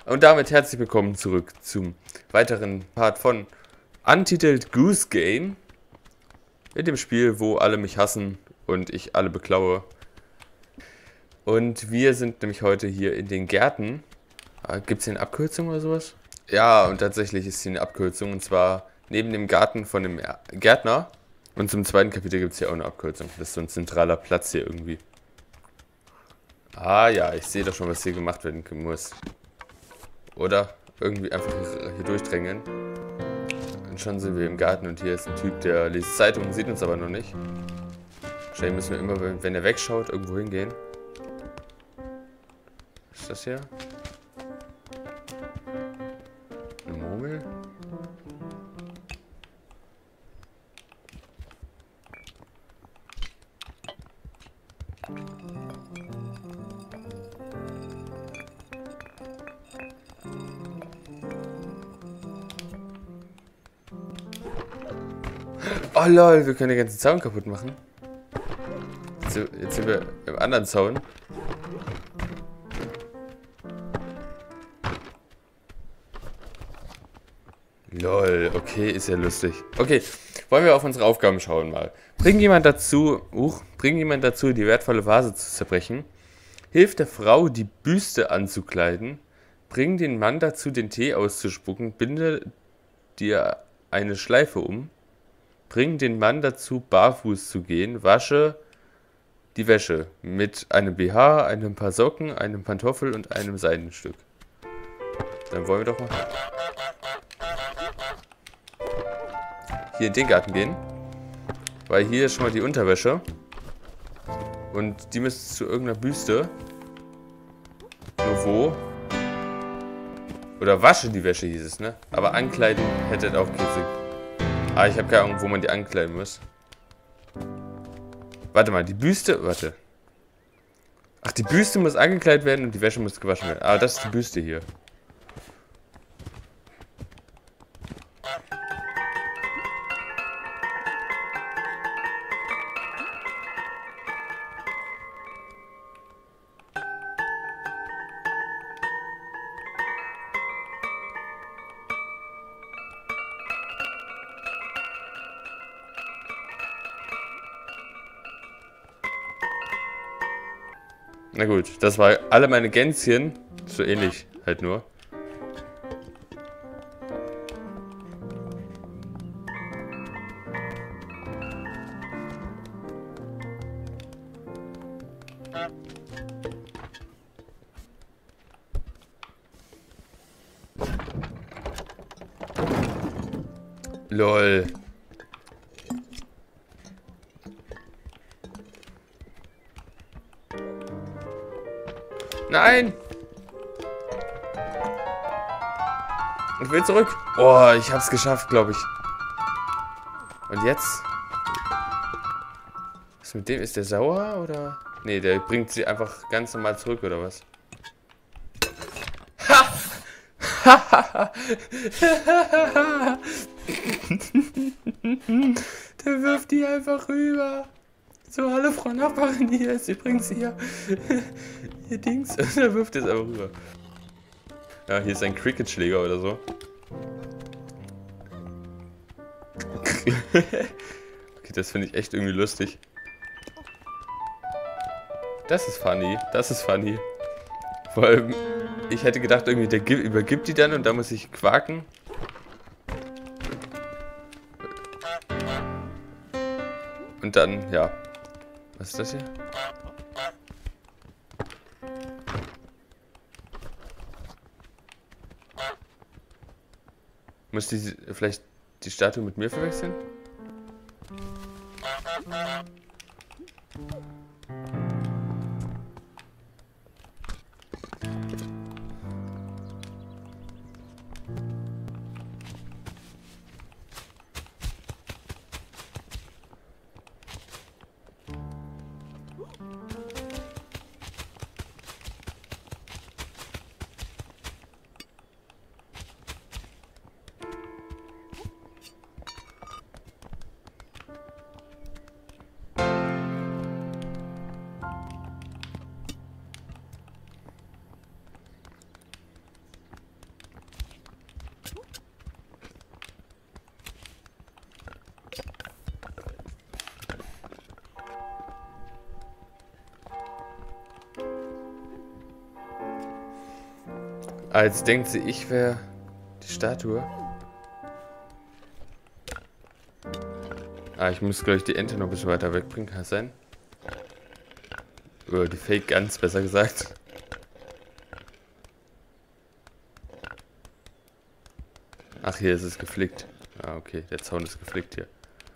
Und damit herzlich willkommen zurück zum weiteren Part von Untitled Goose Game. In dem Spiel, wo alle mich hassen und ich alle beklaue. Und wir sind nämlich heute hier in den Gärten. Gibt es hier eine Abkürzung oder sowas? Ja, und tatsächlich ist hier eine Abkürzung. Und zwar neben dem Garten von dem Gärtner. Und zum zweiten Kapitel gibt es hier auch eine Abkürzung. Das ist so ein zentraler Platz hier irgendwie. Ah ja, ich sehe doch schon, was hier gemacht werden muss. Oder irgendwie einfach hier durchdrängeln. Und schon sind wir im Garten und hier ist ein Typ, der liest Zeitungen, sieht uns aber noch nicht. Wahrscheinlich müssen wir immer, wenn er wegschaut, irgendwo hingehen. Was ist das hier? Eine Murmel? Oh lol, wir können den ganzen Zaun kaputt machen. Jetzt sind wir im anderen Zaun. Lol, okay, ist ja lustig. Okay, wollen wir auf unsere Aufgaben schauen mal. Bring jemand dazu, die wertvolle Vase zu zerbrechen. Hilf der Frau, die Büste anzukleiden. Bring den Mann dazu, den Tee auszuspucken. Binde dir eine Schleife um. Bring den Mann dazu, barfuß zu gehen. Wasche die Wäsche mit einem BH, einem paar Socken, einem Pantoffel und einem Seidenstück. Dann wollen wir doch mal hier in den Garten gehen. Weil hier ist schon mal die Unterwäsche. Und die müsste zu irgendeiner Büste. Nur wo? Oder wasche die Wäsche hieß es, ne? Aber ankleiden hätte auch keinen Sinn. Ah, ich habe keine Ahnung, wo man die ankleiden muss. Warte mal, die Büste... Warte. Ach, die Büste muss angekleidet werden und die Wäsche muss gewaschen werden. Ah, das ist die Büste hier. Na gut, das war alle meine Gänschen. So ähnlich halt nur. LOL. Nein! Ich will zurück. Oh, ich hab's geschafft, glaube ich. Und jetzt? Was mit dem? Ist der sauer oder? Nee, der bringt sie einfach ganz normal zurück, oder was? Ha! Der wirft die einfach rüber. So, hallo Frau Nachbarin, hier ist übrigens hier Dings. Und er wirft es einfach rüber. Ja, hier ist ein Cricket-Schläger oder so. Okay, das finde ich echt irgendwie lustig. Das ist funny, das ist funny. Vor allem, ich hätte gedacht, irgendwie der übergibt die dann und da muss ich quaken. Und dann, ja. Was ist das hier? Muss die vielleicht die Statue mit mir verwechseln? Ah, jetzt denkt sie, ich wäre die Statue. Ah, ich muss, glaube ich, die Ente noch ein bisschen weiter wegbringen. Kann das sein? Oder die Fake Gans, besser gesagt. Ach, hier ist es geflickt. Ah, okay. Der Zaun ist geflickt hier.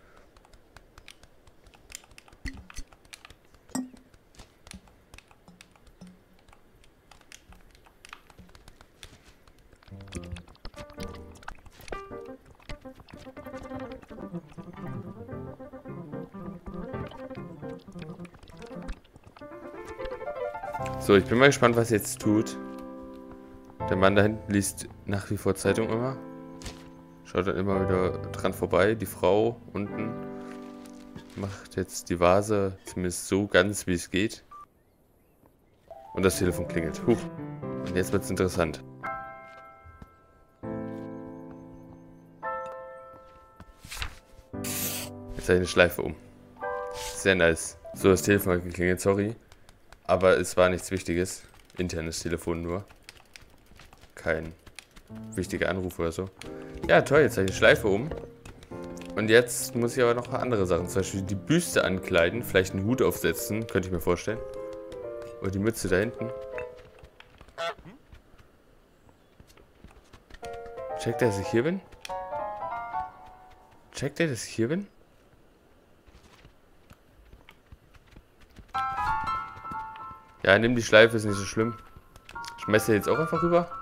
So, ich bin mal gespannt, was jetzt tut. Der Mann da hinten liest nach wie vor Zeitung immer. Schaut dann immer wieder dran vorbei. Die Frau unten macht jetzt die Vase zumindest so ganz, wie es geht. Und das Telefon klingelt. Huch. Und jetzt wird es interessant. Jetzt habe ich eine Schleife um. Sehr nice. So, das Telefon hat geklingelt, sorry. Aber es war nichts Wichtiges. Internes Telefon nur. Kein wichtiger Anruf oder so. Ja, toll, jetzt habe ich die Schleife um. Und jetzt muss ich aber noch andere Sachen. Zum Beispiel die Büste ankleiden. Vielleicht einen Hut aufsetzen, könnte ich mir vorstellen. Oder die Mütze da hinten. Checkt er, dass ich hier bin? Checkt er, dass ich hier bin? Ja, nimm die Schleife, ist nicht so schlimm. Schmeißt er jetzt auch einfach rüber?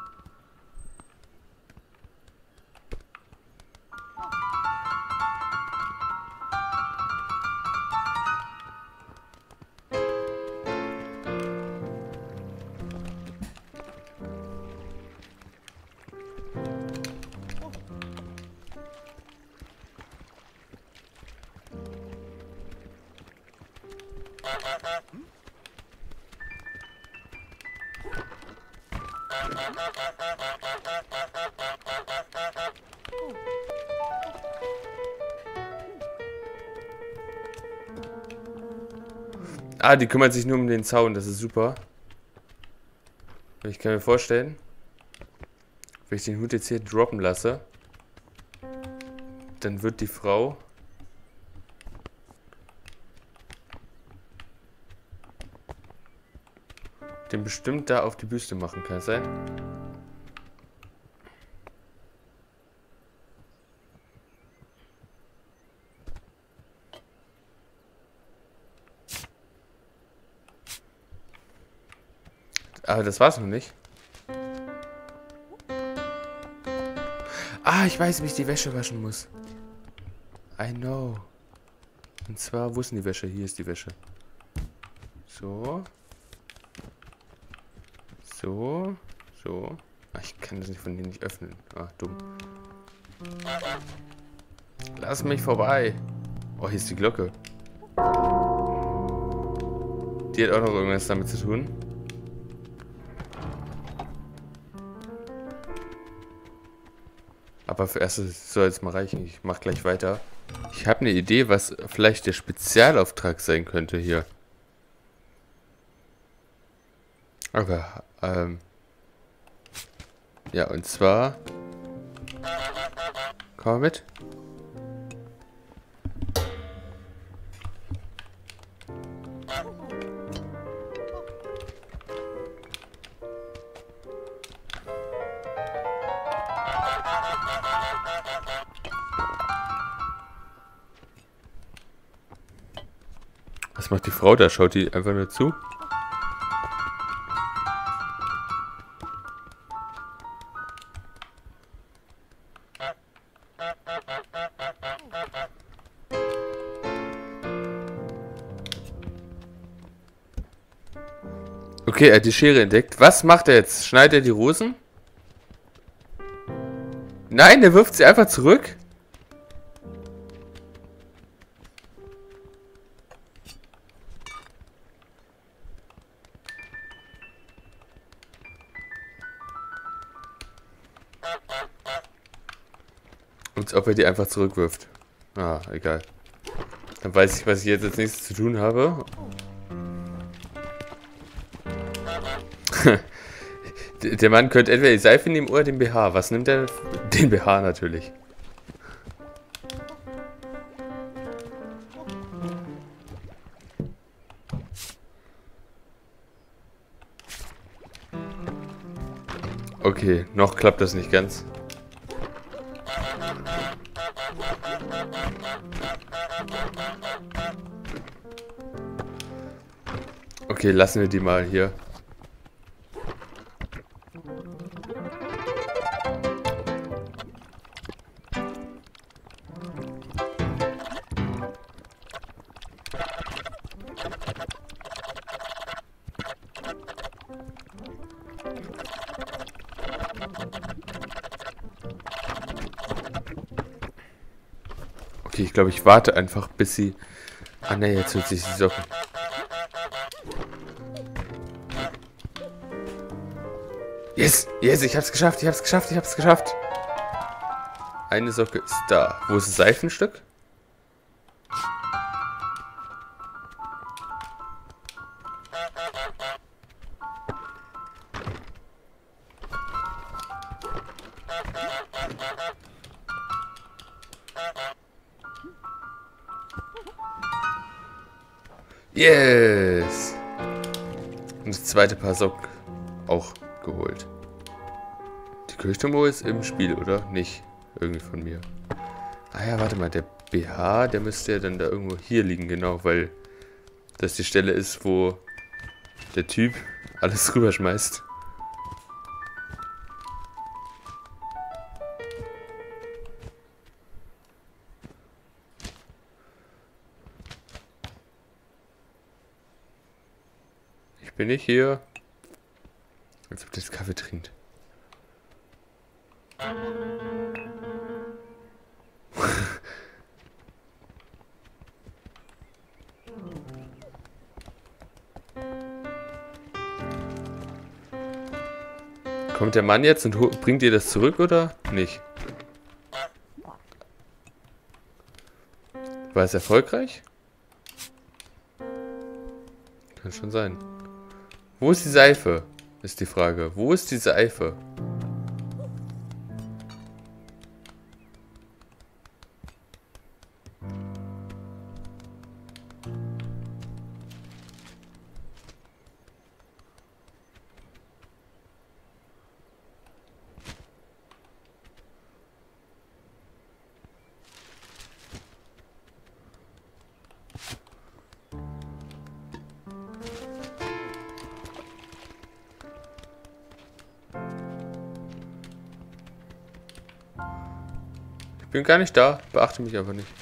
Ah, die kümmert sich nur um den Zaun, das ist super. Ich kann mir vorstellen, wenn ich den Hut jetzt hier droppen lasse, dann wird die Frau den bestimmt da auf die Büste machen, kann es sein? Aber das war's noch nicht. Ah, ich weiß, wie ich die Wäsche waschen muss. I know. Und zwar, wo ist denn die Wäsche? Hier ist die Wäsche. So. So. So. Ach, ich kann das nicht von hier nicht öffnen. Ah, dumm. Lass mich vorbei. Oh, hier ist die Glocke. Die hat auch noch irgendwas damit zu tun. Aber für erstes soll es mal reichen. Ich mach gleich weiter. Ich habe eine Idee, was vielleicht der Spezialauftrag sein könnte hier. Aber, ja, und zwar... Komm mal mit. Was macht die Frau da? Schaut die einfach nur zu? Okay, er hat die Schere entdeckt. Was macht er jetzt? Schneidet er die Rosen? Nein, er wirft sie einfach zurück. Als ob er die einfach zurückwirft. Ah, egal. Dann weiß ich, was ich jetzt als nächstes zu tun habe. Der Mann könnte entweder die Seife nehmen oder den BH. Was nimmt er? Den BH natürlich. Okay, noch klappt das nicht ganz. Okay, lassen wir die mal hier. Okay, ich glaube, ich warte einfach, bis sie... Ah ne, jetzt holt sich die Socken. Yes, yes, ich hab's geschafft, ich hab's geschafft, ich hab's geschafft. Eine Socke ist da. Wo ist das Seifenstück? Yes! Und das zweite Paar Socken auch geholt. Die Kirchturmuhr ist im Spiel, oder? Nicht. Irgendwie von mir. Ah ja, warte mal, der BH, der müsste ja dann da irgendwo hier liegen, genau, weil das die Stelle ist, wo der Typ alles rüberschmeißt. Ich bin nicht hier. Als ob das Kaffee trinkt. Kommt der Mann jetzt und bringt ihr das zurück oder nicht? War es erfolgreich? Kann schon sein. Wo ist die Seife? Ist die Frage. Wo ist die Seife? Ich bin gar nicht da. Beachte mich einfach nicht.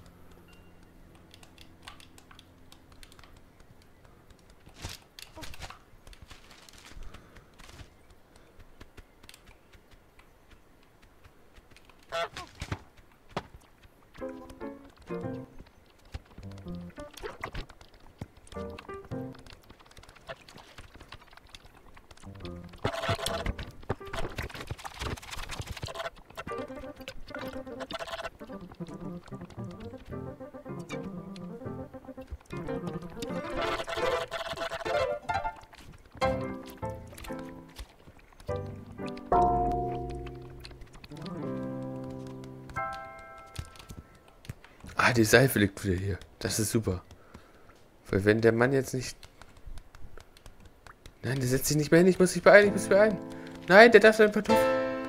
Ah, die Seife liegt wieder hier. Das ist super. Weil wenn der Mann jetzt nicht... Nein, der setzt sich nicht mehr hin. Ich muss mich beeilen, ich muss mich beeilen. Nein, der darf sein Pantoffel.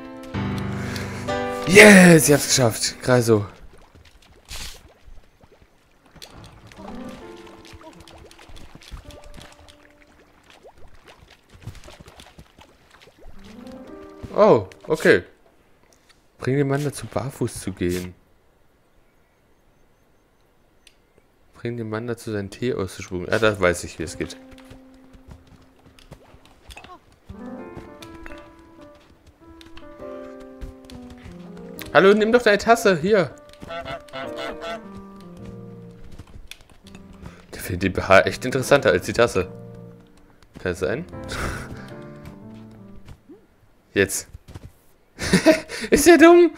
Yes, ich hab's geschafft. Gerade so. Oh, okay. Bring den Mann dazu, barfuß zu gehen. Bring den Mann dazu, seinen Tee auszuspucken. Ja, das weiß ich, wie es geht. Hallo, nimm doch deine Tasse. Hier. Der findet die BH echt interessanter als die Tasse. Kann das sein? Jetzt. Ist der dumm?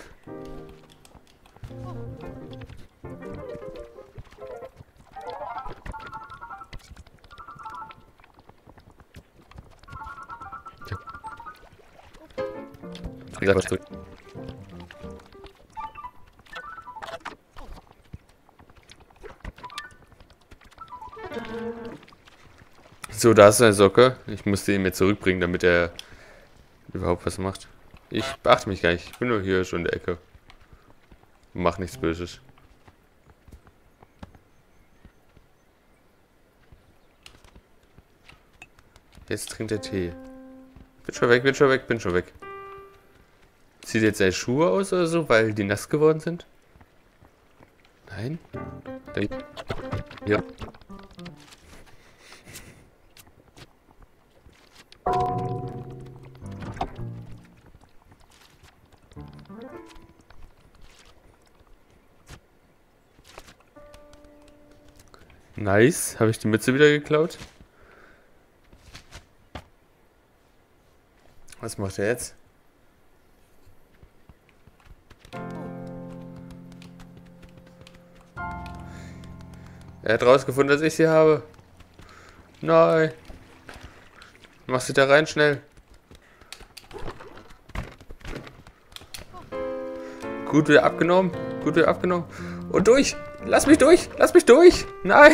So, da ist eine Socke. Ich musste ihn mir zurückbringen, damit er überhaupt was macht. Ich beachte mich gar nicht. Ich bin nur hier schon in der Ecke. Mach nichts Böses. Jetzt trinkt er Tee. Bin schon weg, bin schon weg, bin schon weg. Zieht jetzt seine Schuhe aus oder so, weil die nass geworden sind? Nein? Dann ja. Nice. Habe ich die Mütze wieder geklaut? Was macht er jetzt? Er hat rausgefunden, dass ich sie habe. Nein. Machst du da rein schnell. Gut wieder abgenommen. Gut wieder abgenommen. Und durch. Lass mich durch. Lass mich durch. Nein.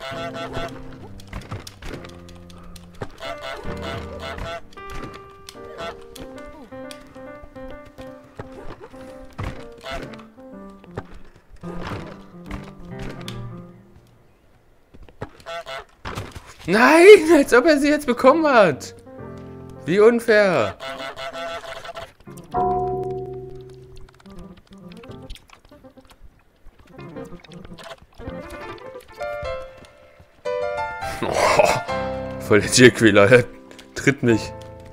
Nein, als ob er sie jetzt bekommen hat. Wie unfair. Oh, voll der Tierquäler. Er tritt mich.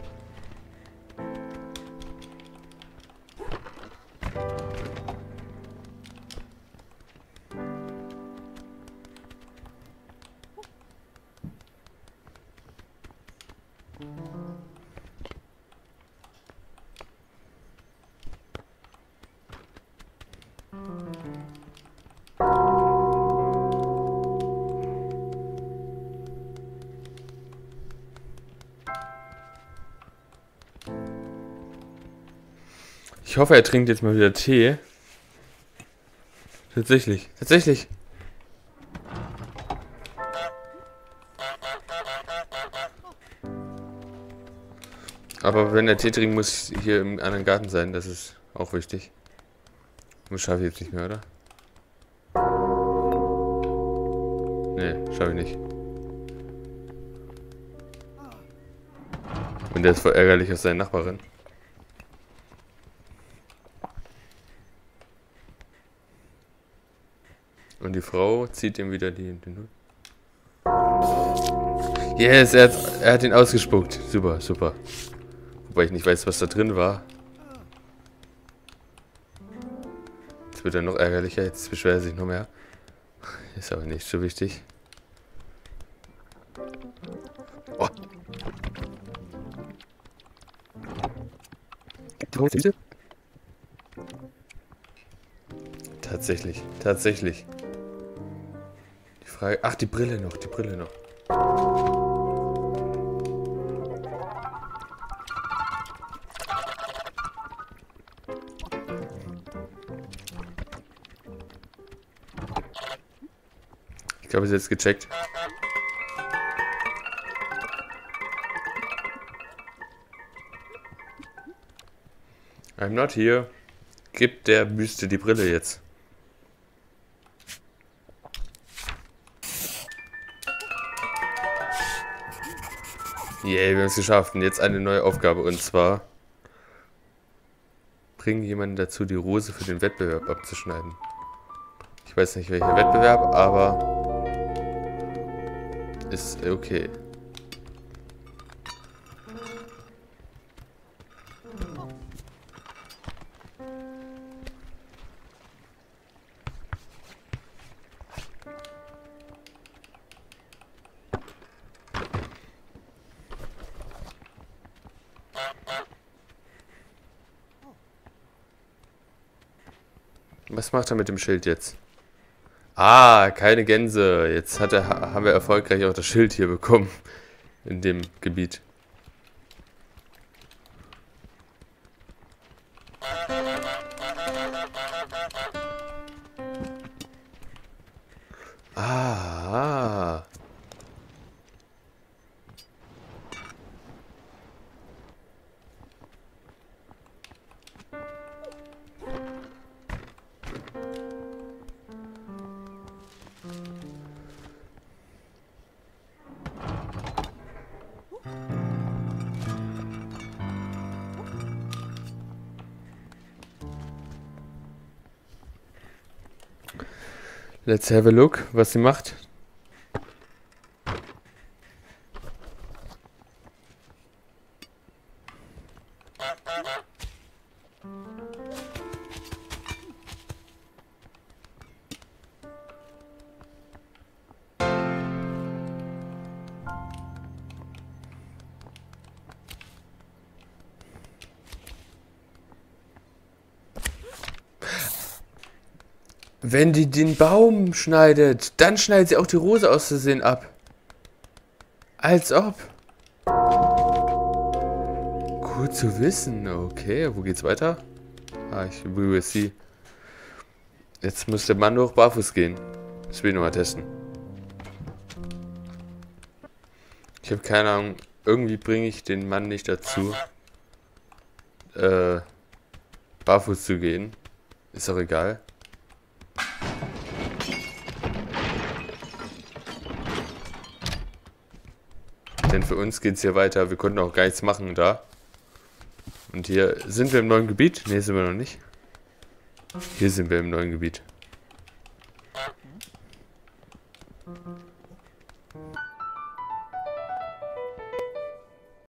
Ich hoffe, er trinkt jetzt mal wieder Tee. Tatsächlich. Tatsächlich. Aber wenn er Tee trinkt, muss ich hier im anderen Garten sein. Das ist auch wichtig. Das schaffe ich jetzt nicht mehr, oder? Nee, schaffe ich nicht. Und der ist voll ärgerlich auf seine Nachbarin. Und die Frau zieht ihm wieder die... Yes, er hat ihn ausgespuckt. Super, super. Wobei ich nicht weiß, was da drin war. Jetzt wird er noch ärgerlicher. Jetzt beschwert er sich noch mehr. Ist aber nicht so wichtig. Oh. Tatsächlich, tatsächlich. Die Frage... Ach, die Brille noch, die Brille noch. Ich glaube, sie hat es gecheckt. I'm not here. Gib der Büste die Brille jetzt. Yay, wir haben es geschafft. Und jetzt eine neue Aufgabe. Und zwar... Bring jemanden dazu, die Rose für den Wettbewerb abzuschneiden. Ich weiß nicht, welcher Wettbewerb, aber... Ist okay. Was macht er mit dem Schild jetzt? Ah, keine Gänse. Jetzt haben wir erfolgreich auch das Schild hier bekommen. In dem Gebiet. Ah. Let's have a look, was sie macht. Wenn die den Baum schneidet, dann schneidet sie auch die Rose aus Versehen ab. Als ob. Gut zu wissen. Okay, wo geht's weiter? We will see. Jetzt muss der Mann nur noch barfuß gehen. Das will ich nochmal testen. Ich habe keine Ahnung. Irgendwie bringe ich den Mann nicht dazu, barfuß zu gehen. Ist auch egal. Denn für uns geht es hier weiter. Wir konnten auch gar nichts machen da. Und hier sind wir im neuen Gebiet. Ne, sind wir noch nicht. Hier sind wir im neuen Gebiet.